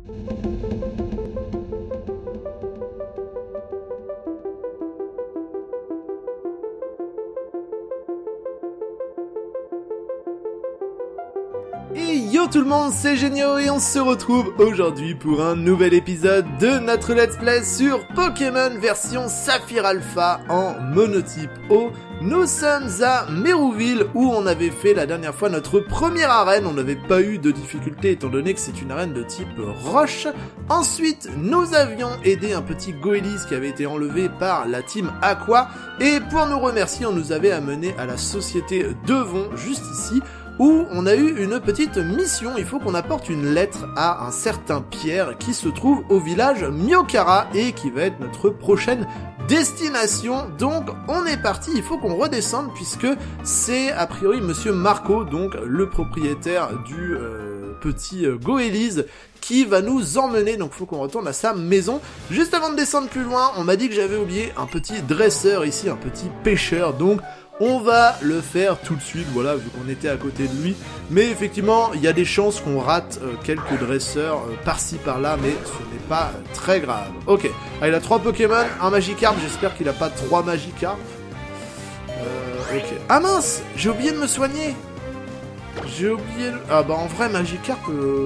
Et yo tout le monde, c'est Génio et on se retrouve aujourd'hui pour un nouvel épisode de notre Let's Play sur Pokémon version Saphir Alpha en monotype eau. Nous sommes à Mérouville où on avait fait la dernière fois notre première arène, on n'avait pas eu de difficulté étant donné que c'est une arène de type roche. Ensuite, nous avions aidé un petit Goélis qui avait été enlevé par la team Aqua et pour nous remercier, on nous avait amené à la société Devon, juste ici, où on a eu une petite mission, il faut qu'on apporte une lettre à un certain Pierre qui se trouve au village Myokara et qui va être notre prochaine destination. Donc on est parti, il faut qu'on redescende puisque c'est a priori Monsieur Marco, donc le propriétaire du petit Goélis qui va nous emmener, donc faut qu'on retourne à sa maison. Juste avant de descendre plus loin, on m'a dit que j'avais oublié un petit dresseur ici, un petit pêcheur, donc on va le faire tout de suite, voilà, vu qu'on était à côté de lui. Mais effectivement, il y a des chances qu'on rate quelques dresseurs par-ci par-là, mais ce n'est pas très grave. Ok, ah, il a 3 Pokémon, un Magikarp, j'espère qu'il a pas 3 Magikarp. Ok. Ah mince, j'ai oublié de me soigner. J'ai oublié... Ah bah en vrai, Magikarp,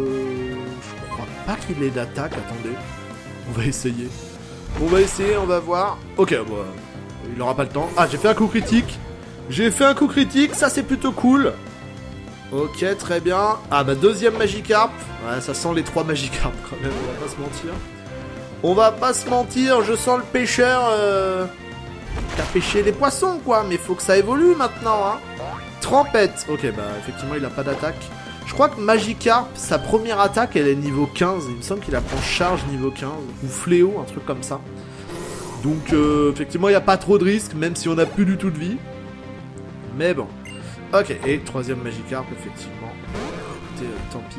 je crois pas qu'il ait d'attaque, attendez. On va essayer. On va voir. Ok, bon, il aura pas le temps. Ah, j'ai fait un coup critique. J'ai fait un coup critique, ça c'est plutôt cool. Ok, très bien. Ah bah deuxième Magikarp. Ouais, ça sent les 3 Magikarp quand même, on va pas se mentir. On va pas se mentir, je sens le pêcheur qui a pêché les poissons quoi, mais faut que ça évolue maintenant hein. Trempette. Ok, bah effectivement il a pas d'attaque. Je crois que Magikarp, sa première attaque elle est niveau 15, il me semble qu'il apprend charge niveau 15, ou fléau, un truc comme ça. Donc effectivement il n'y a pas trop de risques, même si on n'a plus du tout de vie. Mais bon. Ok, et troisième Magikarp, effectivement. Écoutez,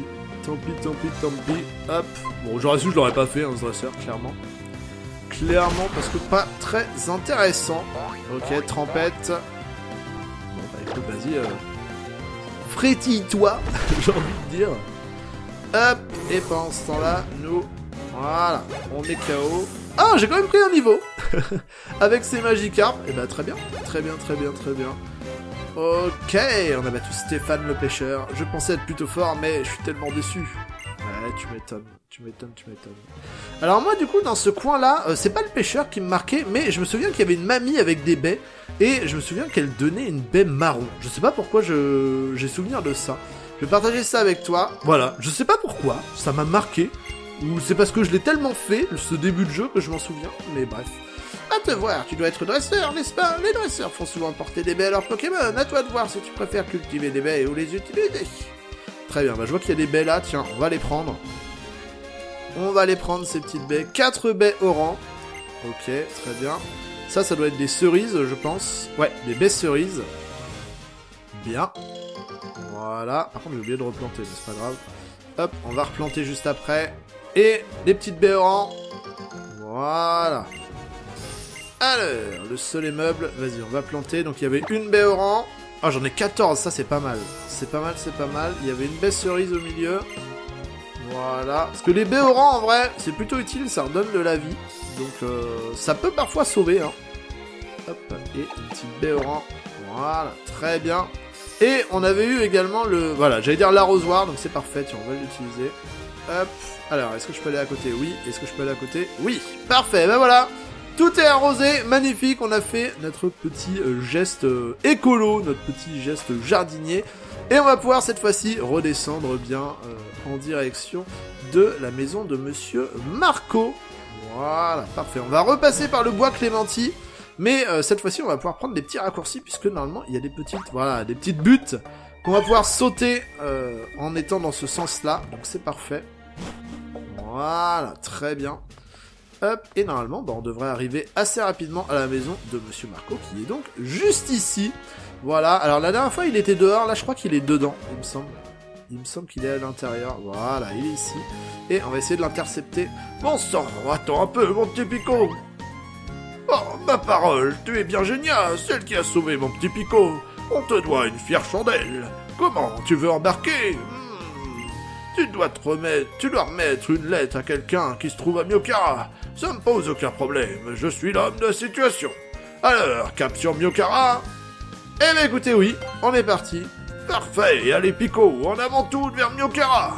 tant pis. Hop. Bon, j'aurais su, je l'aurais pas fait, hein, ce dresseur, clairement. Clairement, parce que pas très intéressant. Ok, trempette. Bon, bah écoute, vas-y. Frétille-toi, j'ai envie de dire. Hop, et pendant ce temps-là, nous... Voilà, on est KO. Ah, j'ai quand même pris un niveau avec ces Magikarp. Et bah très bien. Ok, on a battu Stéphane le pêcheur. Je pensais être plutôt fort, mais je suis tellement déçu. Ouais, tu m'étonnes. Alors moi, du coup, dans ce coin-là, c'est pas le pêcheur qui me marquait, mais je me souviens qu'il y avait une mamie avec des baies, et je me souviens qu'elle donnait une baie marron. Je sais pas pourquoi j'ai souvenir de ça. Je vais partager ça avec toi. Voilà, je sais pas pourquoi, ça m'a marqué. Ou c'est parce que je l'ai tellement fait, ce début de jeu, que je m'en souviens, mais bref. À te voir, tu dois être dresseur, n'est-ce pas? Les dresseurs font souvent porter des baies à leurs Pokémon, à toi de voir si tu préfères cultiver des baies ou les utiliser. Très bien, bah je vois qu'il y a des baies là, tiens, on va les prendre. On va les prendre, ces petites baies. 4 baies au rang. Ok, très bien. Ça doit être des cerises, je pense. Ouais, des baies cerises. Bien. Voilà. Par contre, j'ai oublié de replanter, mais c'est pas grave. Hop, on va replanter juste après. Et des petites baies au rang. Voilà. Alors, le sol est meuble. Vas-y, on va planter. Donc, il y avait une baie au rang. Ah, j'en ai 14. Ça, c'est pas mal. C'est pas mal. Il y avait une baie cerise au milieu. Voilà. Parce que les baies au rang, en vrai, c'est plutôt utile. Ça redonne de la vie. Donc, ça peut parfois sauver. Hein. Hop. Et une petite baie au rang. Voilà. Très bien. Et on avait eu également le... Voilà, j'allais dire l'arrosoir. Donc, c'est parfait. Tiens, on va l'utiliser. Hop. Alors, est-ce que je peux aller à côté? Oui. Est-ce que je peux aller à côté? Oui. Parfait. Ben voilà. Tout est arrosé. Magnifique. On a fait notre petit geste écolo, notre petit geste jardinier. Et on va pouvoir cette fois-ci redescendre bien en direction de la maison de Monsieur Marco. Voilà. Parfait. On va repasser par le bois Clémenti. Mais cette fois-ci, on va pouvoir prendre des petits raccourcis puisque normalement, il y a des petites, voilà, des petites buttes qu'on va pouvoir sauter en étant dans ce sens-là. Donc c'est parfait. Voilà, très bien. Hop, et normalement, bah, on devrait arriver assez rapidement à la maison de Monsieur Marco, qui est donc juste ici. Voilà, alors la dernière fois, il était dehors, là, je crois qu'il est dedans, il me semble. Il me semble qu'il est à l'intérieur. Voilà, il est ici. Et on va essayer de l'intercepter. Bon sang, attends un peu, mon petit Pico. Oh, ma parole, tu es bien génial, celle qui a sauvé mon petit Pico. On te doit une fière chandelle. Comment, tu veux embarquer? Tu dois remettre une lettre à quelqu'un qui se trouve à Myokara. Ça me pose aucun problème, je suis l'homme de la situation. Alors, cap sur Myokara? Eh ben écoutez, oui, on est parti. Parfait, allez Pico, en avant tout vers Myokara.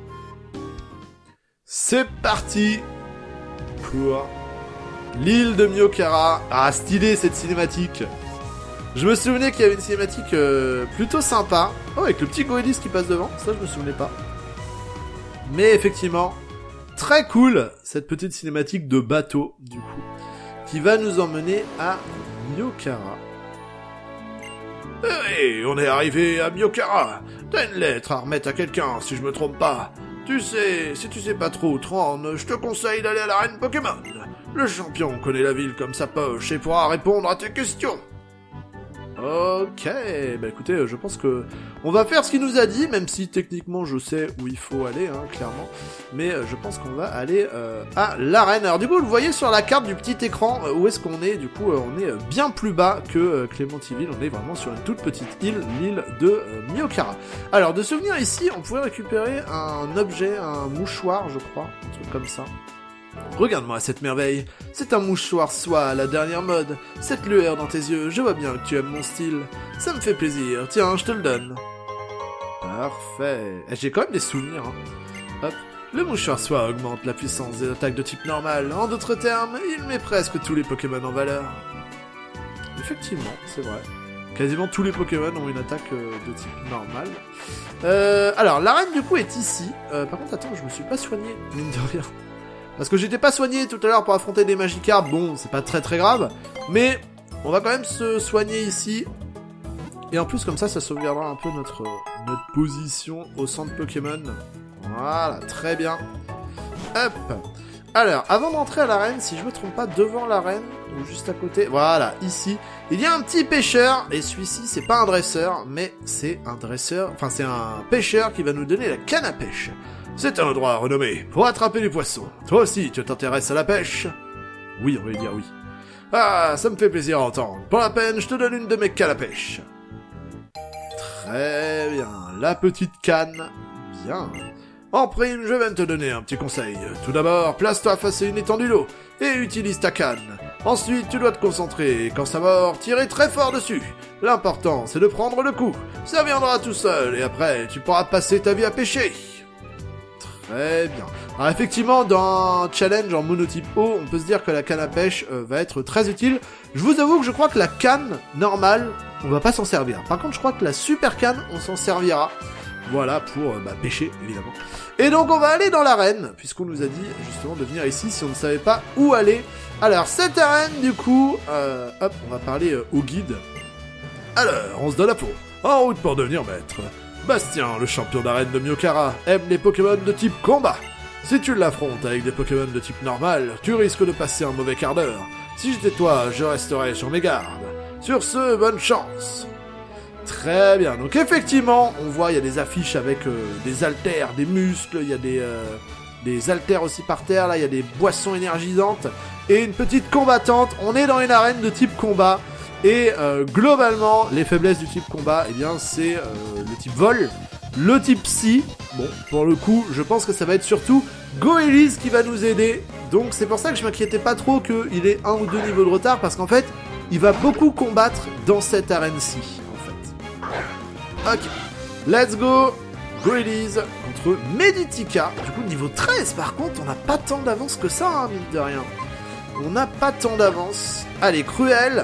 C'est parti pour l'île de Myokara. Ah, stylé cette cinématique. Je me souvenais qu'il y avait une cinématique plutôt sympa. Oh, avec le petit Goélis qui passe devant, ça je me souvenais pas. Mais effectivement, très cool cette petite cinématique de bateau, du coup, qui va nous emmener à Myokara. Hey, on est arrivé à Myokara. T'as une lettre à remettre à quelqu'un, si je me trompe pas. Tu sais, si tu sais pas trop où te rendre, je te conseille d'aller à l'arène Pokémon. Le champion connaît la ville comme sa poche et pourra répondre à tes questions. Ok, bah écoutez, je pense que on va faire ce qu'il nous a dit, même si techniquement je sais où il faut aller, hein, clairement. Mais je pense qu'on va aller à l'arène. Alors du coup, vous voyez sur la carte du petit écran où est-ce qu'on est. Du coup, on est bien plus bas que Clémentiville. On est vraiment sur une toute petite île, l'île de Myokara. Alors de souvenir ici, on pouvait récupérer un objet, un mouchoir, je crois, un truc comme ça. Regarde-moi cette merveille, c'est un mouchoir soie à la dernière mode, cette lueur dans tes yeux, je vois bien que tu aimes mon style, ça me fait plaisir, tiens, je te le donne. Parfait, j'ai quand même des souvenirs, hein. Hop, le mouchoir soie augmente la puissance des attaques de type normal, en d'autres termes, il met presque tous les Pokémon en valeur. Effectivement, c'est vrai, quasiment tous les Pokémon ont une attaque de type normal. Alors, l'arène du coup est ici, par contre, attends, je me suis pas soigné, mine de rien. Parce que j'étais pas soigné tout à l'heure pour affronter des Magikarp, bon, c'est pas très grave, mais on va quand même se soigner ici. Et en plus, comme ça sauvegardera un peu notre position au centre Pokémon. Voilà, très bien. Hop. Alors, avant d'entrer à l'arène, si je me trompe pas, devant l'arène, ou juste à côté, voilà, ici, il y a un petit pêcheur, et celui-ci, c'est pas un dresseur, mais c'est un dresseur, enfin c'est un pêcheur qui va nous donner la canne à pêche. C'est un endroit renommé pour attraper les poissons. Toi aussi, tu t'intéresses à la pêche? Oui, on va lui dire oui. Ah, ça me fait plaisir à entendre. Pour la peine, je te donne une de mes cannes à pêche. Très bien, la petite canne. Bien. En prime, je vais te donner un petit conseil. Tout d'abord, place-toi face à une étendue d'eau et utilise ta canne. Ensuite, tu dois te concentrer et quand ça mord, tirer très fort dessus. L'important, c'est de prendre le coup. Ça viendra tout seul et après, tu pourras passer ta vie à pêcher. Très bien. Alors effectivement, dans un challenge en monotype eau, on peut se dire que la canne à pêche va être très utile. Je vous avoue que je crois que la canne normale, on va pas s'en servir. Par contre, je crois que la super canne, on s'en servira. Voilà, pour pêcher, évidemment. Et donc, on va aller dans l'arène, puisqu'on nous a dit, justement, de venir ici si on ne savait pas où aller. Alors, cette arène, du coup, hop, on va parler au guide. Alors, on se donne la peau. En route pour devenir maître. Bastien, le champion d'arène de Myokara, aime les Pokémon de type combat. Si tu l'affrontes avec des Pokémon de type normal, tu risques de passer un mauvais quart d'heure. Si j'étais toi, je resterais sur mes gardes. Sur ce, bonne chance. Très bien, donc effectivement, on voit, il y a des affiches avec des haltères, des muscles, il y a des haltères aussi par terre, là, il y a des boissons énergisantes, et une petite combattante. On est dans une arène de type combat. Et globalement, les faiblesses du type combat, eh bien, c'est le type vol, le type psy. Bon, pour le coup, je pense que ça va être surtout Goélis qui va nous aider. Donc c'est pour ça que je m'inquiétais pas trop qu'il ait 1 ou 2 niveaux de retard, parce qu'en fait, il va beaucoup combattre dans cette arène-ci, en fait. Ok, let's go. Goélis contre Meditika. Du coup, niveau 13, par contre, on n'a pas tant d'avance que ça, hein, mine de rien. On n'a pas tant d'avance. Allez, Cruel.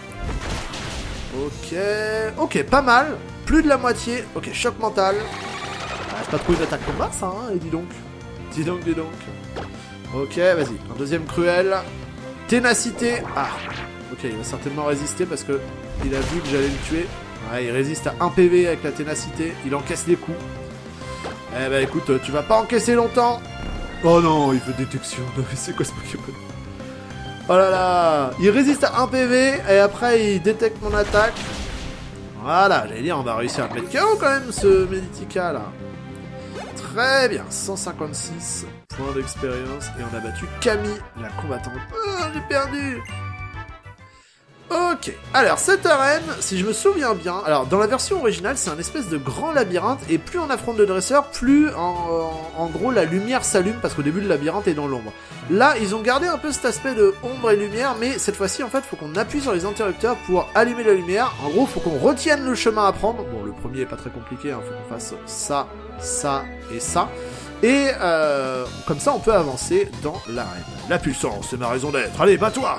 Ok, pas mal. Plus de la moitié. Ok, choc mental. Ah, c'est pas trop une attaque combat, ça, hein, et dis donc. Dis donc. Ok, vas-y. Un deuxième Cruel. Ténacité. Ah, ok, il va certainement résister parce que il a vu que j'allais le tuer. Ouais, il résiste à 1 PV avec la ténacité. Il encaisse les coups. Eh ben, écoute, tu vas pas encaisser longtemps. Oh non, il fait détection. C'est quoi ce Pokémon? Oh là là, il résiste à 1 PV et après il détecte mon attaque. Voilà, j'allais dire, on va réussir à le mettre KO quand même, ce Meditika là. Très bien, 156 points d'expérience et on a battu Camille, la combattante. Oh, j'ai perdu. Ok, alors cette arène, si je me souviens bien, alors dans la version originale, c'est un espèce de grand labyrinthe, et plus on affronte de dresseurs, plus en gros la lumière s'allume, parce qu'au début le labyrinthe est dans l'ombre. Là, ils ont gardé un peu cet aspect de ombre et lumière, mais cette fois-ci, en fait, faut qu'on appuie sur les interrupteurs pour allumer la lumière. En gros, faut qu'on retienne le chemin à prendre. Bon, le premier est pas très compliqué, hein, faut qu'on fasse ça, ça et ça. Et comme ça, on peut avancer dans l'arène. La puissance, c'est ma raison d'être. Allez, bats-toi!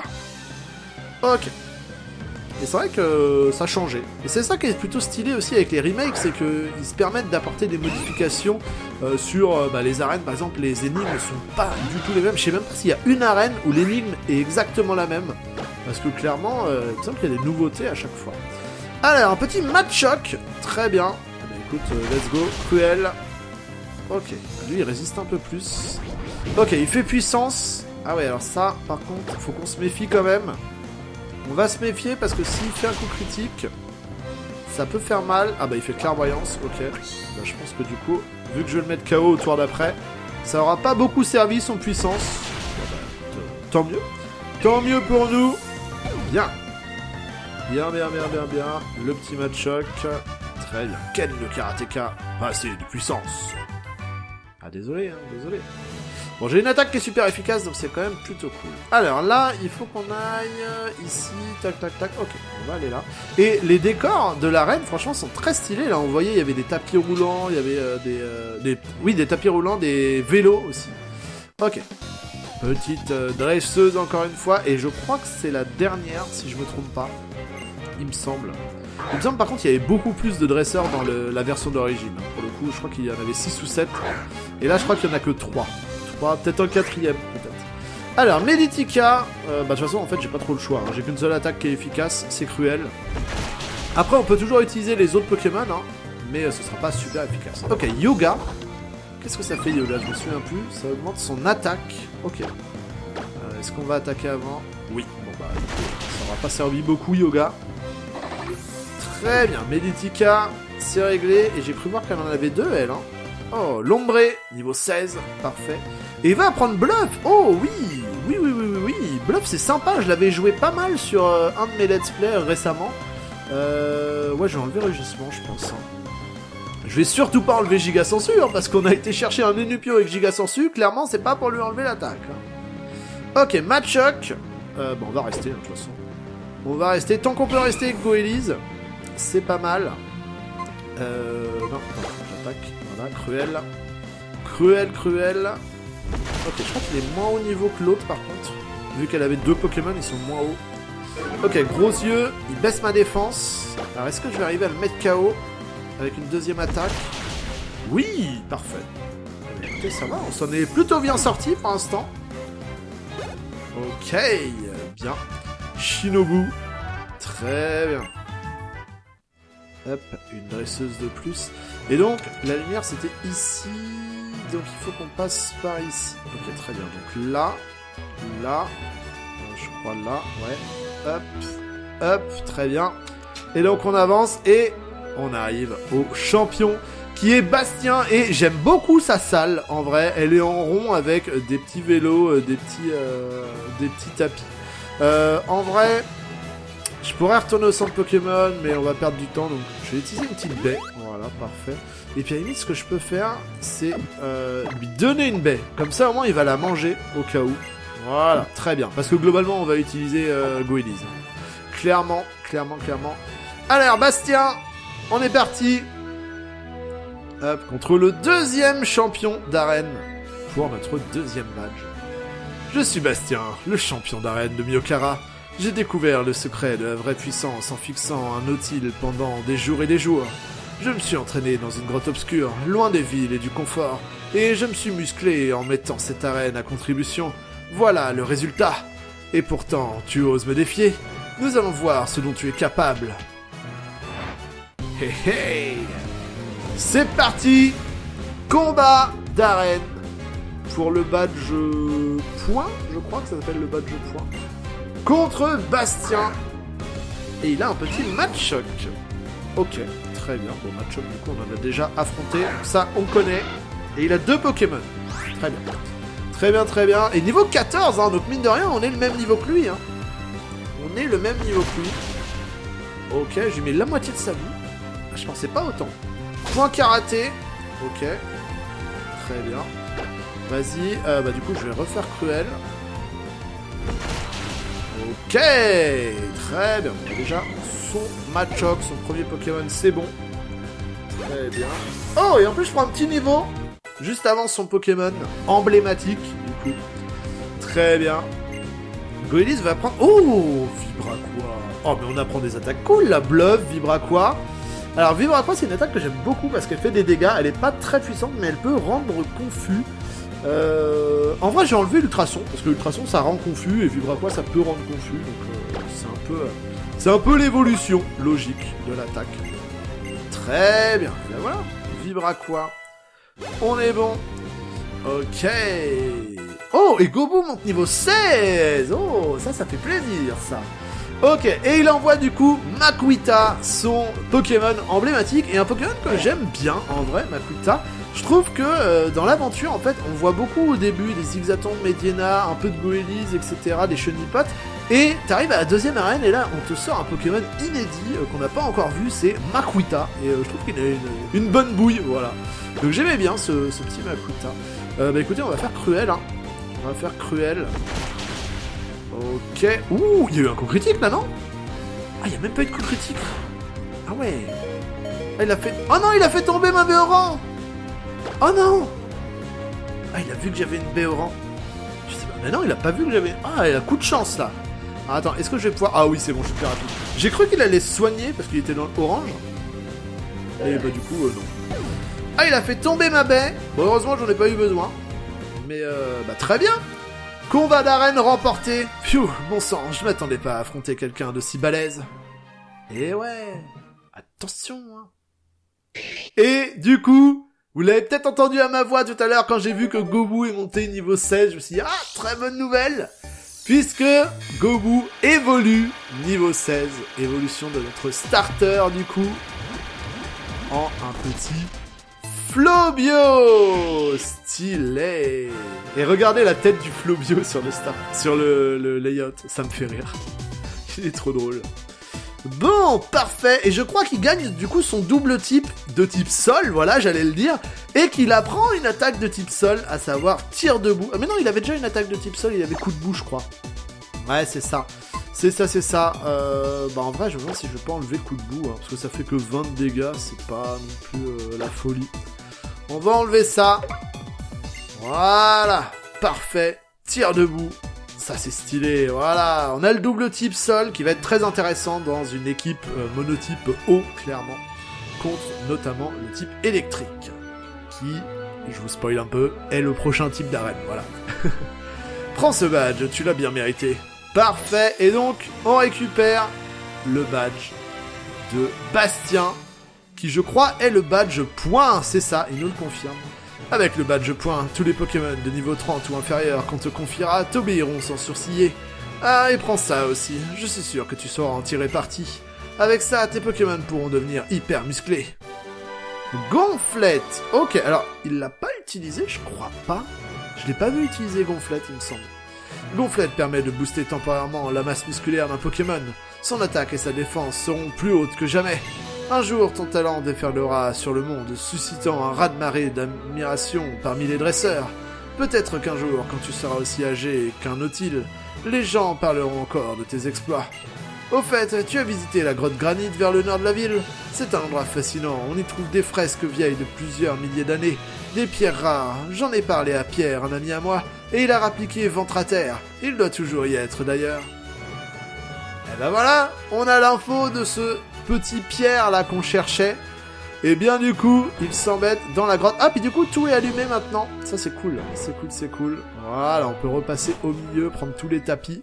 Ok. Et c'est vrai que ça a changé. Et c'est ça qui est plutôt stylé aussi avec les remakes, c'est qu'ils se permettent d'apporter des modifications sur les arènes. Par exemple, les énigmes ne sont pas du tout les mêmes. Je sais même pas s'il y a une arène où l'énigme est exactement la même. Parce que clairement, il me semble qu'il y a des nouveautés à chaque fois. Alors, un petit match-choc. Très bien. Eh bien, écoute, let's go. Cruel. Ok. Lui, il résiste un peu plus. Ok, il fait puissance. Ah ouais, alors ça, par contre, faut qu'on se méfie quand même. On va se méfier parce que s'il fait un coup critique, ça peut faire mal. Ah bah il fait clairvoyance, ok. Bah, je pense que du coup, vu que je vais le mettre KO au tour d'après, ça aura pas beaucoup servi son puissance. Bah, tant mieux. Tant mieux pour nous. Bien. Bien. Le petit match choc. Très bien. Ken le karatéka. Pas assez de puissance. Ah désolé, désolé. Bon, j'ai une attaque qui est super efficace, donc c'est quand même plutôt cool. Alors là, il faut qu'on aille ici, tac. Ok, on va aller là. Et les décors de l'arène, franchement, sont très stylés. Là, on voyait, il y avait des tapis roulants, il y avait des tapis roulants, des vélos aussi. Ok. Petite dresseuse encore une fois, et je crois que c'est la dernière, si je me trompe pas. Il me semble. Il me semble par contre qu'il y avait beaucoup plus de dresseurs dans la version d'origine. Pour le coup, je crois qu'il y en avait 6 ou 7. Et là, je crois qu'il n'y en a que 3. Peut-être un quatrième, peut-être. Alors, Meditica, de toute façon, en fait, j'ai pas trop le choix. Hein. J'ai qu'une seule attaque qui est efficace, c'est Cruel. Après, on peut toujours utiliser les autres Pokémon, hein, mais ce sera pas super efficace. Ok, Yoga. Qu'est-ce que ça fait, Yoga? Je me souviens plus. Ça augmente son attaque. Ok. Est-ce qu'on va attaquer avant? Oui. Bon, bah, ça aura pas servi beaucoup, Yoga. Très bien. Meditica, c'est réglé. Et j'ai cru voir qu'elle en avait 2, elle, hein. Oh, Lombré, niveau 16, parfait. Et il va apprendre Bluff. Oh oui. Bluff, c'est sympa, je l'avais joué pas mal sur un de mes let's play récemment. Ouais, je vais enlever Rugissement, je pense. Hein. Je vais surtout pas enlever Giga Censure, parce qu'on a été chercher un Enupio avec Giga Censure, clairement, c'est pas pour lui enlever l'attaque. Hein. Ok, Matchok. Bon, on va rester, hein, de toute façon. On va rester, tant qu'on peut rester avec Goélise, c'est pas mal. Non, j'attaque. Voilà, Cruel. Ok, je crois qu'il est moins haut niveau que l'autre par contre. Vu qu'elle avait 2 Pokémon, ils sont moins hauts. Ok, gros yeux, il baisse ma défense. Alors est-ce que je vais arriver à le mettre KO avec une deuxième attaque? Oui, parfait. Écoutez, ça va, on s'en est plutôt bien sorti pour l'instant. Ok, bien. Shinobu, très bien. Hop, une dresseuse de plus. Et donc, la lumière, c'était ici. Donc, il faut qu'on passe par ici. Ok, très bien. Donc, là. Je crois là, ouais. Hop, très bien. Et donc, on avance et on arrive au champion qui est Bastien. Et j'aime beaucoup sa salle, en vrai. Elle est en rond avec des petits vélos, des petits tapis. En vrai... Je pourrais retourner au centre Pokémon, mais on va perdre du temps, donc je vais utiliser une petite baie. Voilà, parfait. Et puis à la limite, ce que je peux faire, c'est lui donner une baie. Comme ça, au moins, il va la manger, au cas où. Voilà, très bien. Parce que globalement, on va utiliser Goélise. Clairement. Alors, Bastien, on est parti. Hop, contre le deuxième champion d'arène pour notre deuxième badge. Je suis Bastien, le champion d'arène de Myokara. J'ai découvert le secret de la vraie puissance en fixant un nautile pendant des jours et des jours. Je me suis entraîné dans une grotte obscure, loin des villes et du confort, et je me suis musclé en mettant cette arène à contribution. Voilà le résultat. Et pourtant, tu oses me défier? Nous allons voir ce dont tu es capable. Hey. C'est parti. Combat d'arène pour le badge point, je crois que ça s'appelle le badge point. Contre Bastien. Et il a un petit match-choc. Ok, très bien. Bon, match-choc, du coup, on en a déjà affronté. Ça, on connaît. Et il a 2 Pokémon. Très bien. Très bien. Et niveau 14, hein, donc mine de rien, on est le même niveau que lui. Hein. On est le même niveau que lui. Ok, je lui mets la moitié de sa vie. Ah, je pensais pas autant. Point karaté. Ok. Très bien. Vas-y. Bah du coup, je vais refaire cruel. Ok. Très bien. On a déjà son Machoke, son premier Pokémon, c'est bon. Très bien. Oh, et en plus, je prends un petit niveau. Juste avant son Pokémon emblématique, du coup. Très bien. Goélis va prendre... Oh, Vibraqua. Oh, mais on apprend des attaques cool, là. Bluff, Vibraqua. Alors, Vibraqua, c'est une attaque que j'aime beaucoup parce qu'elle fait des dégâts. Elle est pas très puissante, mais elle peut rendre confus. En vrai, j'ai enlevé l'ultrason, parce que l'ultrason, ça rend confus, et Vibraqua, ça peut rendre confus. Donc, c'est un peu l'évolution logique de l'attaque. Très bien. Et ben voilà. Vibraqua. On est bon. Ok. Oh, et Gobu monte niveau 16. Oh, ça fait plaisir, ça. Ok, et il envoie du coup Makuita, son Pokémon emblématique, et un Pokémon que j'aime bien, en vrai, Makuita. Je trouve que dans l'aventure, en fait, on voit beaucoup au début des Zigzaton, Mediena, un peu de Goélis, etc., des Chenipotes, et t'arrives à la deuxième arène, et là, on te sort un Pokémon inédit qu'on n'a pas encore vu, c'est Makuita, et je trouve qu'il a une bonne bouille, voilà. Donc j'aimais bien ce petit Makuita. Bah écoutez, on va faire cruel, hein. On va faire cruel. Ok. Ouh, il y a eu un coup critique là, non? Ah, il n'y a même pas eu de coup critique. Ah ouais. Ah, il a fait... Oh non, il a fait tomber ma Béoran. Oh non. Ah, il a vu que j'avais une Béoran. Je sais pas, mais non, il a pas vu que j'avais... Ah, il a coup de chance là. Ah, attends, est-ce que je vais pouvoir... Ah oui, c'est bon, je suis plus rapide. J'ai cru qu'il allait se soigner parce qu'il était dans l'orange. Et bah du coup, non. Ah, il a fait tomber ma baie. Bon, heureusement, j'en ai pas eu besoin. Mais bah très bien. Combat d'arène remporté. Pfiou, bon sang, je m'attendais pas à affronter quelqu'un d'aussi balèze. Et ouais, attention. Hein. Et du coup, vous l'avez peut-être entendu à ma voix tout à l'heure quand j'ai vu que Gobu est monté niveau 16. Je me suis dit, ah, très bonne nouvelle. Puisque Gobu évolue niveau 16. Évolution de notre starter du coup. En un petit... Flobio! Stylé! Et regardez la tête du Flobio sur le layout, ça me fait rire. Il est trop drôle. Bon, parfait! Et je crois qu'il gagne du coup son double type de type sol, voilà, j'allais le dire, et qu'il apprend une attaque de type sol, à savoir tir debout. Ah mais non, il avait déjà une attaque de type sol, il avait coup de boue, je crois. Ouais, c'est ça. C'est ça. Bah en vrai, je me demande si je peux enlever coup de boue, hein, parce que ça fait que 20 de dégâts, c'est pas non plus la folie. On va enlever ça. Voilà. Parfait. Tir debout. Ça, c'est stylé. Voilà. On a le double type sol qui va être très intéressant dans une équipe monotype eau, clairement. Contre notamment le type électrique. Qui, je vous spoil un peu, est le prochain type d'arène. Voilà. Prends ce badge. Tu l'as bien mérité. Parfait. Et donc, on récupère le badge de Bastien. Qui je crois est le badge point, c'est ça, il nous le confirme. Avec le badge point, tous les Pokémon de niveau 30 ou inférieur qu'on te confiera t'obéiront sans sourciller. Ah, et prends ça aussi, je suis sûr que tu sauras en tirer parti. Avec ça, tes Pokémon pourront devenir hyper musclés. Gonflette. Ok, alors, il l'a pas utilisé, je crois pas. Je l'ai pas vu utiliser Gonflette, il me semble. Gonflette permet de booster temporairement la masse musculaire d'un Pokémon. Son attaque et sa défense seront plus hautes que jamais. Un jour, ton talent déferlera sur le monde, suscitant un raz-de-marée d'admiration parmi les dresseurs. Peut-être qu'un jour, quand tu seras aussi âgé qu'un Nautile, les gens parleront encore de tes exploits. Au fait, tu as visité la grotte Granit vers le nord de la ville? C'est un endroit fascinant, on y trouve des fresques vieilles de plusieurs milliers d'années, des pierres rares. J'en ai parlé à Pierre, un ami à moi, et il a rappliqué ventre à terre. Il doit toujours y être d'ailleurs. Et ben voilà, on a l'info de ce petit Pierre là qu'on cherchait. Et bien du coup, il s'embête dans la grotte. Ah, puis du coup, tout est allumé maintenant. Ça, c'est cool. C'est cool. Voilà, on peut repasser au milieu, prendre tous les tapis.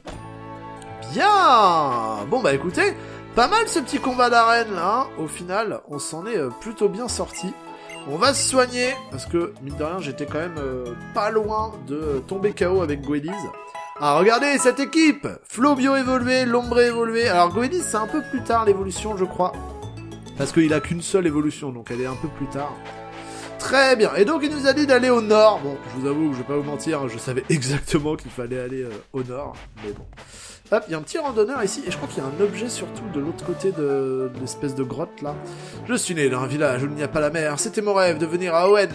Bien. Bon, bah écoutez, pas mal ce petit combat d'arène là. Hein. Au final, on s'en est plutôt bien sorti. On va se soigner, parce que, mine de rien, j'étais quand même pas loin de tomber KO avec Goélis. Ah, regardez cette équipe! Flobio évolué, Lombré évolué. Alors, Goélis, c'est un peu plus tard l'évolution, je crois. Parce qu'il a qu'une seule évolution, donc elle est un peu plus tard. Très bien. Et donc, il nous a dit d'aller au nord. Bon, je vous avoue, je vais pas vous mentir, je savais exactement qu'il fallait aller au nord. Mais bon. Hop, il y a un petit randonneur ici, et je crois qu'il y a un objet surtout de l'autre côté de l'espèce de grotte là. Je suis né dans un village où il n'y a pas la mer, c'était mon rêve de venir à Owen.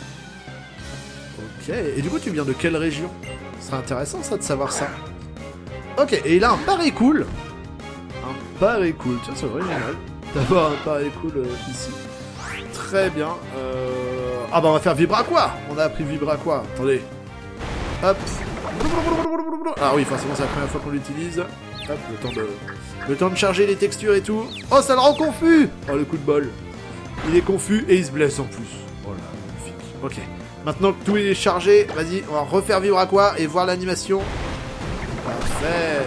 Ok, et du coup tu viens de quelle région? Ce serait intéressant ça de savoir ça. Ok, et il a un pareil cool. Un pareil cool, tiens c'est original d'avoir un pareil cool ici. Très bien. Ah bah on va faire Vibraqua. On a appris Vibraqua. Attendez. Hop. Ah oui, forcément c'est la première fois qu'on l'utilise. Hop, le temps de charger les textures et tout. Oh, ça le rend confus. Oh, le coup de bol. Il est confus et il se blesse en plus. Oh là, magnifique. Ok. Maintenant que tout est chargé, vas-y, on va refaire Vibraqua et voir l'animation. Parfait.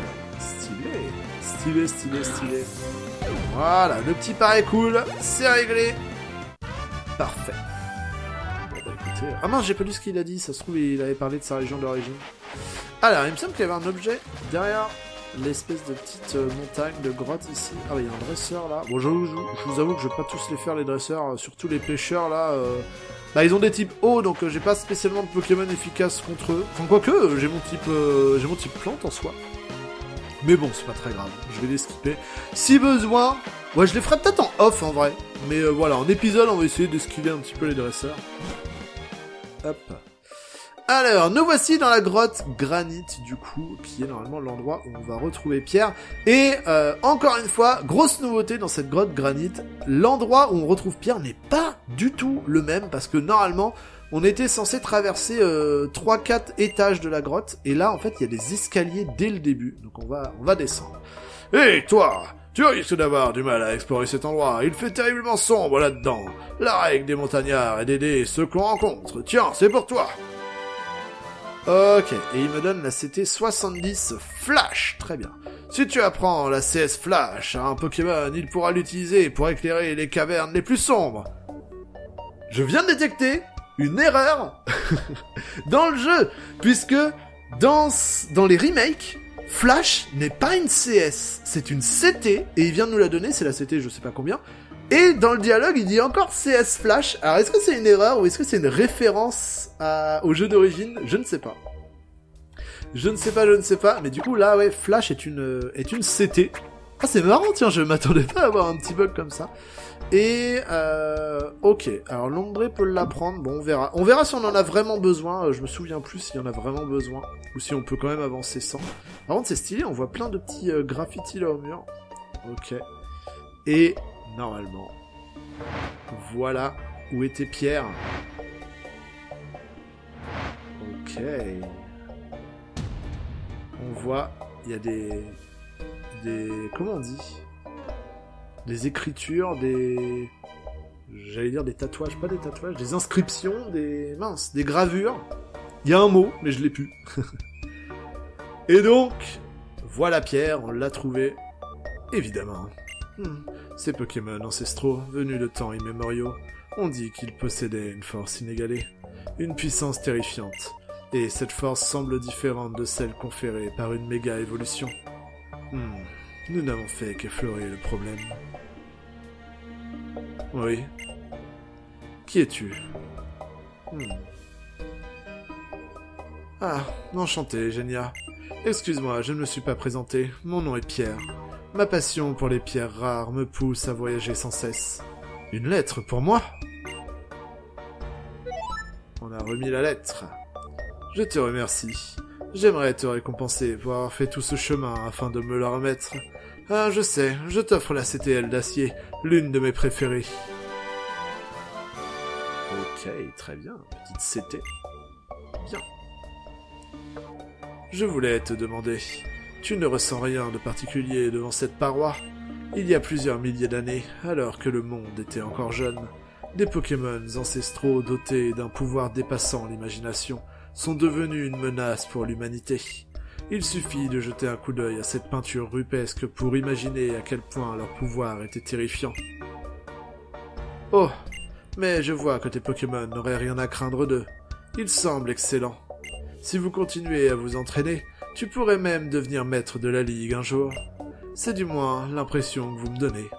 Stylé. Voilà, le petit pareil cool, c'est réglé. Parfait. Bon bah écoutez... Ah mince, j'ai pas lu ce qu'il a dit, ça se trouve il avait parlé de sa région d'origine. Alors, il me semble qu'il y avait un objet derrière l'espèce de petite montagne, de grotte ici. Ah oui, il y a un dresseur là. Bon, je vous avoue que je vais pas tous les faire les dresseurs, surtout les pêcheurs là. Bah ils ont des types eau, donc j'ai pas spécialement de Pokémon efficaces contre eux. Enfin quoique, j'ai mon type plante en soi. Mais bon, c'est pas très grave, je vais les skipper. Si besoin, ouais, je les ferai peut-être en off en vrai. Mais voilà, en épisode, on va essayer d'esquiver un petit peu les dresseurs. Hop. Alors, nous voici dans la grotte Granit, du coup, qui est normalement l'endroit où on va retrouver Pierre. Et encore une fois, grosse nouveauté dans cette grotte Granit, l'endroit où on retrouve Pierre n'est pas du tout le même, parce que normalement... On était censé traverser 3-4 étages de la grotte, et là, en fait, il y a des escaliers dès le début. Donc on va descendre. Hé, toi! Tu risques d'avoir du mal à explorer cet endroit. Il fait terriblement sombre là-dedans. La règle des montagnards est d'aider ceux qu'on rencontre. Tiens, c'est pour toi! Ok, et il me donne la CT 70 Flash. Très bien. Si tu apprends la CS Flash à un Pokémon, il pourra l'utiliser pour éclairer les cavernes les plus sombres. Je viens de détecter une erreur dans le jeu, puisque dans les remakes, Flash n'est pas une CS, c'est une CT, et il vient de nous la donner, c'est la CT je sais pas combien, et dans le dialogue il dit encore CS Flash. Alors est-ce que c'est une erreur, ou est-ce que c'est une référence au jeu d'origine? Je ne sais pas. Je ne sais pas, mais du coup là ouais, Flash est une CT. Ah c'est marrant, tiens, je m'attendais pas à avoir un petit bug comme ça. Et ok, alors l'ombré peut l'apprendre, bon on verra. On verra si on en a vraiment besoin, je me souviens plus s'il y en a vraiment besoin, ou si on peut quand même avancer sans. Par contre c'est stylé, on voit plein de petits graffitis là au mur. Ok. Et normalement, voilà où était Pierre. Ok. On voit, il y a des... Comment on dit ? Des écritures, j'allais dire des tatouages, pas des tatouages, des inscriptions, des gravures. Il y a un mot, mais je l'ai plus. Et donc, voilà Pierre, on l'a trouvé. Évidemment. Ces Pokémon ancestraux, venus de temps immémoriaux, ont dit qu'ils possédaient une force inégalée, une puissance terrifiante. Et cette force semble différente de celle conférée par une méga-évolution. Nous n'avons fait qu'effleurer le problème. Oui. Qui es-tu? Ah, enchanté, Genia. Excuse-moi, je ne me suis pas présenté. Mon nom est Pierre. Ma passion pour les pierres rares me pousse à voyager sans cesse. Une lettre pour moi? On a remis la lettre. Je te remercie. J'aimerais te récompenser pour avoir fait tout ce chemin afin de me la remettre. Ah, je sais, je t'offre la CTL d'acier, l'une de mes préférées. Ok, très bien, petite CT. Bien. Je voulais te demander, tu ne ressens rien de particulier devant cette paroi? Il y a plusieurs milliers d'années, alors que le monde était encore jeune, des Pokémon ancestraux dotés d'un pouvoir dépassant l'imagination sont devenus une menace pour l'humanité. Il suffit de jeter un coup d'œil à cette peinture rupesque pour imaginer à quel point leur pouvoir était terrifiant. Oh, mais je vois que tes Pokémon n'auraient rien à craindre d'eux. Ils semblent excellents. Si vous continuez à vous entraîner, tu pourrais même devenir maître de la Ligue un jour. C'est du moins l'impression que vous me donnez.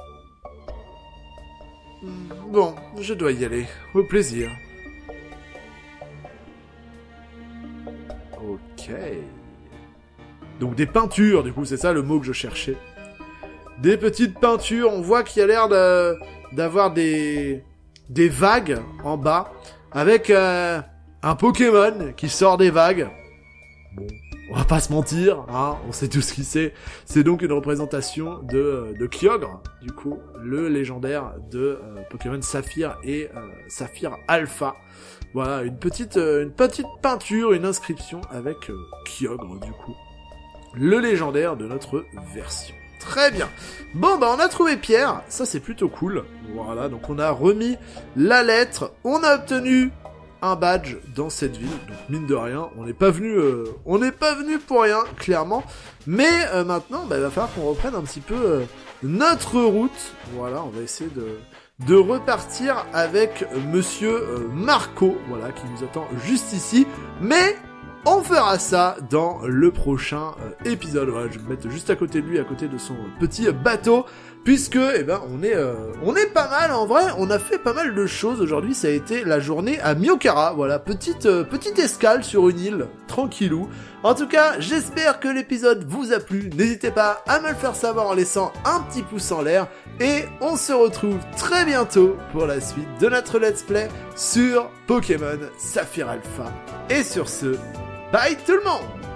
Bon, je dois y aller. Au plaisir. Ok. Donc des peintures, du coup, c'est ça le mot que je cherchais. Des petites peintures, on voit qu'il y a l'air d'avoir des vagues en bas, avec un Pokémon qui sort des vagues. Bon, on va pas se mentir, hein, on sait tout ce qu'il c'est. C'est donc une représentation de Kyogre, du coup, le légendaire de Pokémon Saphir et Saphir Alpha. Voilà, une petite peinture, une inscription avec Kyogre, du coup. Le légendaire de notre version. Très bien. Bon, bah on a trouvé Pierre, ça c'est plutôt cool. Voilà, donc on a remis la lettre, on a obtenu un badge dans cette ville. Donc mine de rien, on n'est pas venu pour rien, clairement. Mais maintenant, bah, il va falloir qu'on reprenne un petit peu notre route. Voilà, on va essayer de repartir avec Monsieur Marco, voilà, qui nous attend juste ici. Mais on fera ça dans le prochain épisode. Voilà, je vais me mettre juste à côté de lui, à côté de son petit bateau, puisque, eh ben, on est pas mal, en vrai, on a fait pas mal de choses aujourd'hui. Ça a été la journée à Myokara, voilà, petite escale sur une île, tranquillou. En tout cas, j'espère que l'épisode vous a plu. N'hésitez pas à me le faire savoir en laissant un petit pouce en l'air, et on se retrouve très bientôt pour la suite de notre let's play sur Pokémon Saphir Alpha. Et sur ce, bye tout le monde!